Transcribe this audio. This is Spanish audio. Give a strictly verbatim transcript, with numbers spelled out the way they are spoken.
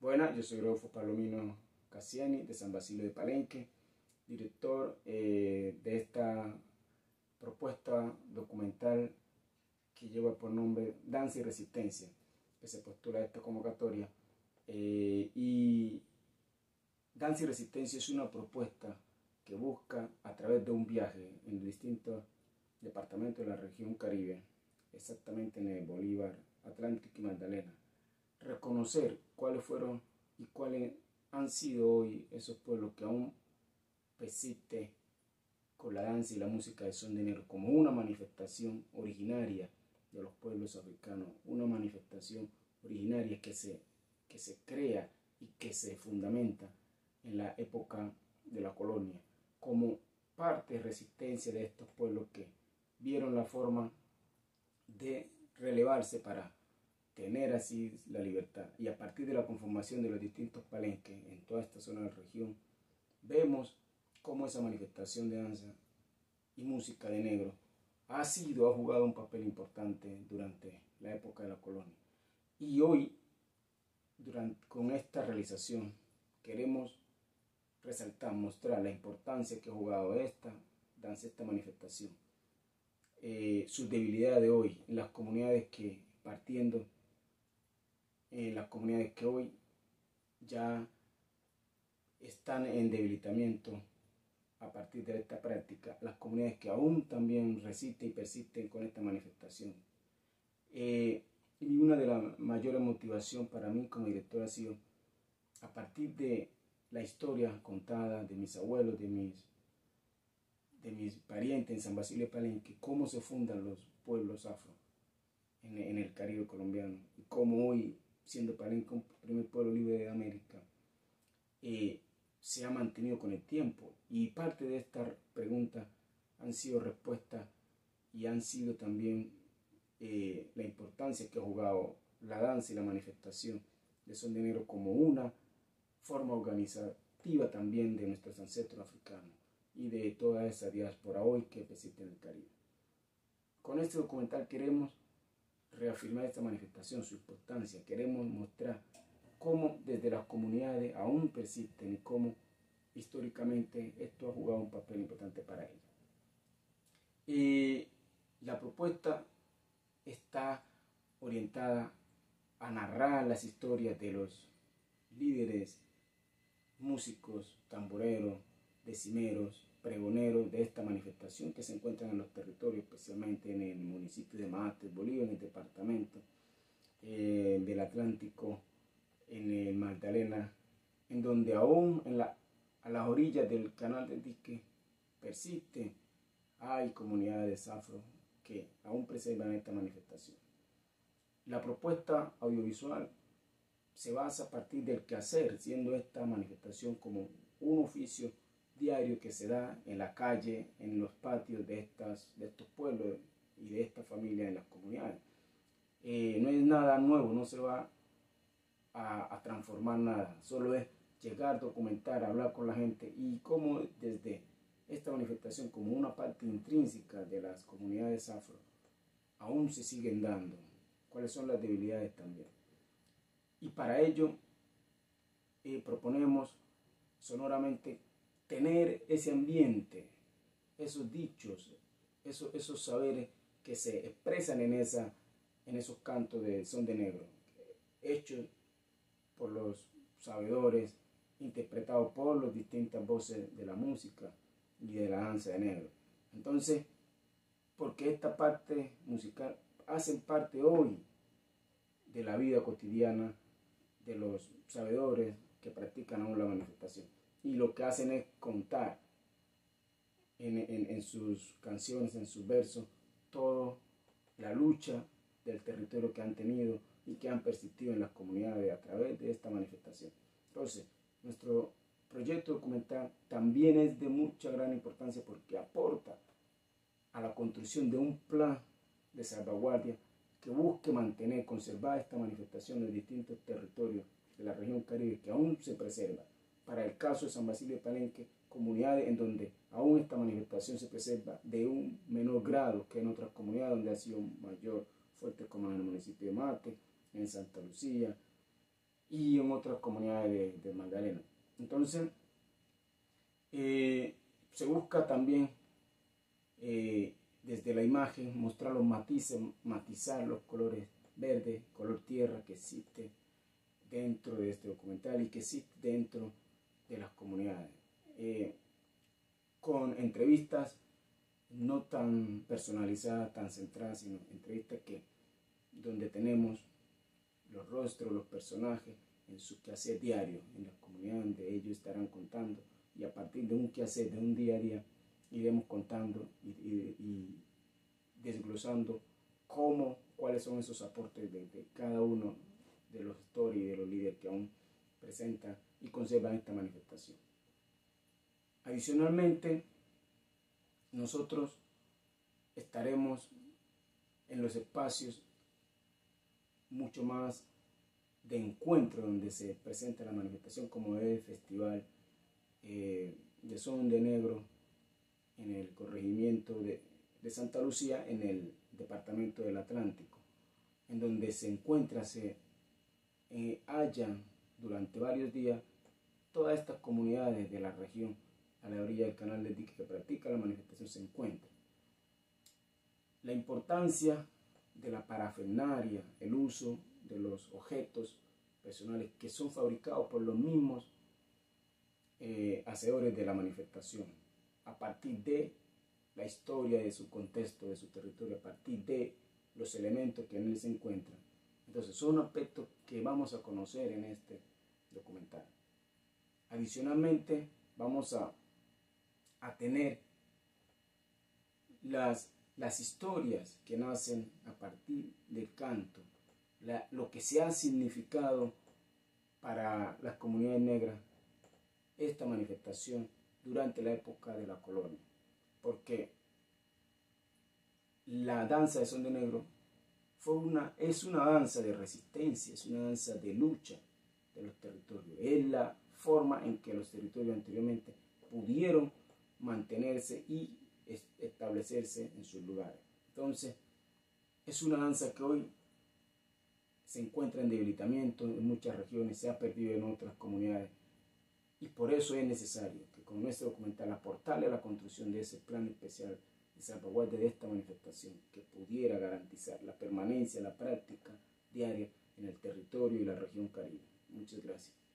Buenas, yo soy Rodolfo Palomino Cassiani de San Basilio de Palenque, director eh, de esta propuesta documental que lleva por nombre Danza y Resistencia, que se postula a esta convocatoria. Eh, y Danza y Resistencia es una propuesta que busca, a través de un viaje en distintos departamentos de la región Caribe, exactamente en el Bolívar, Atlántico y Magdalena, reconocer cuáles fueron y cuáles han sido hoy esos pueblos que aún persisten con la danza y la música de son de negro como una manifestación originaria de los pueblos africanos, una manifestación originaria que se, que se crea y que se fundamenta en la época de la colonia, como parte de resistencia de estos pueblos que vieron la forma de relevarse para tener así la libertad. Y a partir de la conformación de los distintos palenques en toda esta zona de la región, vemos cómo esa manifestación de danza y música de negro ha sido, ha jugado un papel importante durante la época de la colonia. Y hoy, durante, con esta realización, queremos resaltar, mostrar la importancia que ha jugado esta danza, esta manifestación, eh, sus debilidades de hoy en las comunidades que, partiendo en las comunidades que hoy ya están en debilitamiento a partir de esta práctica, las comunidades que aún también resisten y persisten con esta manifestación. Eh, y una de las mayores motivaciones para mí como director ha sido, a partir de la historia contada de mis abuelos, de mis, de mis parientes en San Basilio de Palenque, cómo se fundan los pueblos afro en, en el Caribe colombiano, y cómo hoy, siendo Palenque un primer pueblo libre de América, eh, se ha mantenido con el tiempo. Y parte de estas preguntas han sido respuestas y han sido también eh, la importancia que ha jugado la danza y la manifestación de son de negro como una forma organizativa también de nuestros ancestros africanos y de toda esa diáspora hoy que persiste en el Caribe. Con este documental queremos reafirmar esta manifestación, su importancia. Queremos mostrar cómo desde las comunidades aún persisten y cómo históricamente esto ha jugado un papel importante para ellos. Y la propuesta está orientada a narrar las historias de los líderes, músicos, tamboreros, decimeros, pregoneros de esta manifestación que se encuentran en los territorios, especialmente en el municipio de Mate, Bolívar, en el departamento eh, del Atlántico, en el Magdalena, en donde aún en la, a las orillas del canal del dique persiste, hay comunidades afro que aún preservan esta manifestación. La propuesta audiovisual se basa a partir del quehacer, siendo esta manifestación como un oficio diario que se da en la calle, en los patios de, estas, de estos pueblos y de estas familias en las comunidades. Eh, no es nada nuevo, no se va a, a transformar nada, solo es llegar, documentar, hablar con la gente y cómo desde esta manifestación como una parte intrínseca de las comunidades afro aún se siguen dando, cuáles son las debilidades también. Y para ello eh, proponemos sonoramente tener ese ambiente, esos dichos, esos, esos saberes que se expresan en, esa, en esos cantos de son de negro, hechos por los sabedores, interpretados por las distintas voces de la música y de la danza de negro. Entonces, porque esta parte musical hacen parte hoy de la vida cotidiana de los sabedores que practican aún la manifestación. Y lo que hacen es contar en, en, en sus canciones, en sus versos, toda la lucha del territorio que han tenido y que han persistido en las comunidades a través de esta manifestación. Entonces, nuestro proyecto documental también es de mucha gran importancia porque aporta a la construcción de un plan de salvaguardia que busque mantener, conservar esta manifestación en distintos territorios de la región Caribe que aún se preserva. Para el caso de San Basilio de Palenque, comunidades en donde aún esta manifestación se preserva de un menor grado que en otras comunidades donde ha sido mayor, fuerte, como en el municipio de Mate, en Santa Lucía, y en otras comunidades de, de Magdalena. Entonces, eh, se busca también eh, desde la imagen mostrar los matices, matizar los colores verde, color tierra que existe dentro de este documental y que existe dentro de las comunidades. Eh, con entrevistas no tan personalizadas, tan centradas, sino entrevistas que, donde tenemos los rostros, los personajes en su quehacer diario, en la comunidad donde ellos estarán contando, y a partir de un quehacer, de un día a día, iremos contando y, y, y desglosando cómo, cuáles son esos aportes de, de cada uno de los gestores y de los líderes que aún presentan y conservan esta manifestación. Adicionalmente, nosotros estaremos en los espacios mucho más de encuentro donde se presenta la manifestación, como es el Festival eh, de Son de Negro en el corregimiento de, de Santa Lucía, en el departamento del Atlántico, en donde se encuentra, se eh, hallan durante varios días todas estas comunidades de la región a la orilla del canal del dique que practica la manifestación se encuentra. La importancia de la parafernalia, el uso de los objetos personales que son fabricados por los mismos eh, hacedores de la manifestación, a partir de la historia de su contexto, de su territorio, a partir de los elementos que en él se encuentran. Entonces son aspectos que vamos a conocer en este documental. Adicionalmente vamos a, a tener las, las historias que nacen a partir del canto, la, lo que se ha significado para las comunidades negras esta manifestación durante la época de la colonia, porque la danza de Son de Negro fue una, es una danza de resistencia, es una danza de lucha de los territorios, es la forma en que los territorios anteriormente pudieron mantenerse y establecerse en sus lugares. Entonces, es una danza que hoy se encuentra en debilitamiento en muchas regiones, se ha perdido en otras comunidades, y por eso es necesario que con nuestro documental aportarle a la construcción de ese plan especial de salvaguardia de esta manifestación que pudiera garantizar la permanencia, la práctica diaria en el territorio y la región Caribe. Muchas gracias.